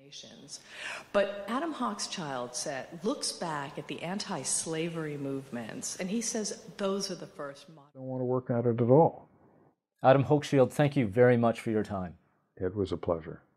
nations. But Adam Hochschild looks back at the anti-slavery movements, and he says those are the first modern. I don't want to work at it at all. Adam Hochschild, thank you very much for your time. It was a pleasure.